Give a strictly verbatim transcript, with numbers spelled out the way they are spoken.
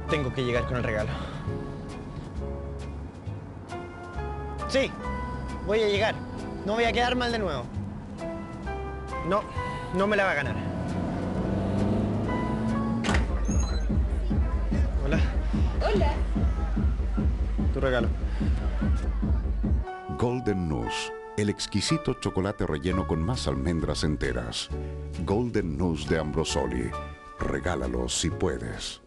Tengo que llegar con el regalo. Sí, voy a llegar. No voy a quedar mal de nuevo. No, no me la va a ganar. Hola. Hola. Tu regalo. Golden Nuss, el exquisito chocolate relleno con más almendras enteras. Golden Nuss de Ambrosoli. Regálalo si puedes.